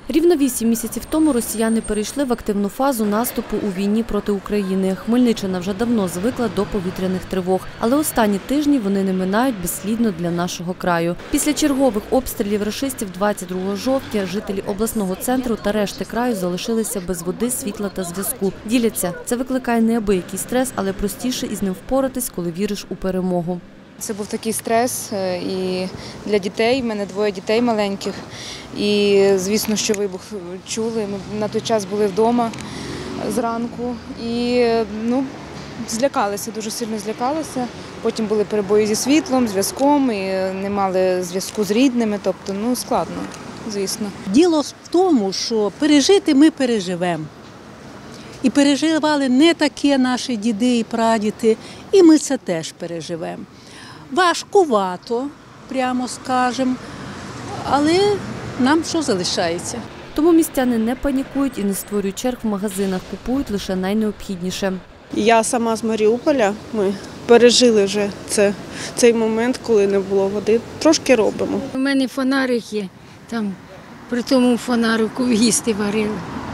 Рівно 8 місяців тому росіяни перейшли в активну фазу наступу у війні проти України. Хмельниччина вже давно звикла до повітряних тривог, але останні тижні вони не минають безслідно для нашого краю. Після чергових обстрілів рашистів 22 жовтня жителі обласного центру та решти краю залишилися без води, світла та зв'язку. Діляться, це викликає неабиякий стрес, але простіше із ним впоратись, коли віриш у перемогу. Це був такий стрес і для дітей, в мене 2 дітей маленьких. І, звісно, що вибух чули. Ми на той час були вдома зранку і злякалися, дуже сильно злякалися. Потім були перебої зі світлом, зв'язком, і не мали зв'язку з рідними, тобто складно, звісно. Діло в тому, що пережити ми переживемо. І переживали не такі наші діди і прадіди, і ми це теж переживемо. Важкувато, прямо скажемо, але нам що залишається? Тому містяни не панікують і не створюють черг в магазинах, купують лише найнеобхідніше. Я сама з Маріуполя, ми пережили вже цей момент, коли не було води. Трошки робимо. У мене фонарик є, там при тому фонарику їсти варили.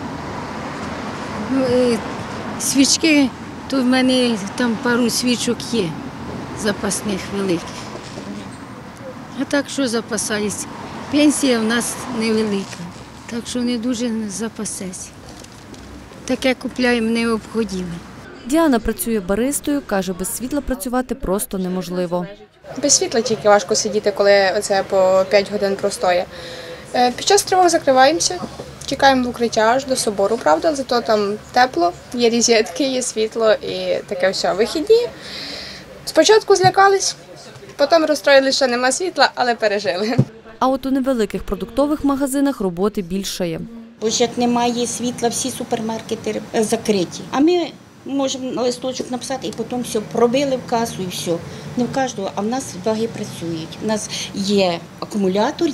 Свічки, то в мене там пару свічок є, запасних великих. А так що запасаюсь? Пенсія в нас невелика, так що не дуже запасеться. Таке купляємо необхідне. Діана працює баристою, каже, без світла працювати просто неможливо. Без світла тільки важко сидіти, коли це по 5 годин простоє. Під час тривог закриваємося, чекаємо в укриття аж до собору, правда, зато там тепло, є розетки, є світло і таке все. Вихідні. Спочатку злякались, потім розстроїли, що нема світла, але пережили. А от у невеликих продуктових магазинах роботи більшає. Бо ж як немає світла, всі супермаркети закриті. А ми можемо на листочок написати і потім все, пробили в касу і все. Не в кожного, а в нас ваги працюють. У нас є акумулятор,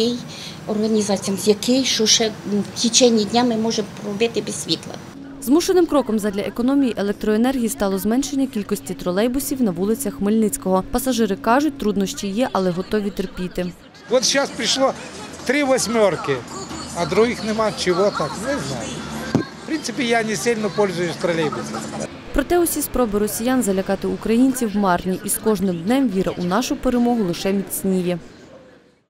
який, що ще в течение дня ми можемо пробити без світла. Змушеним кроком задля економії електроенергії стало зменшення кількості тролейбусів на вулицях Хмельницького. Пасажири кажуть, труднощі є, але готові терпіти. От зараз прийшло 3 восьмерки, а других нема. Чого так? Не знаю. В принципі, я не сильно користуюсь тролейбусом. Проте усі спроби росіян залякати українців марні, і з кожним днем віра у нашу перемогу лише міцніє.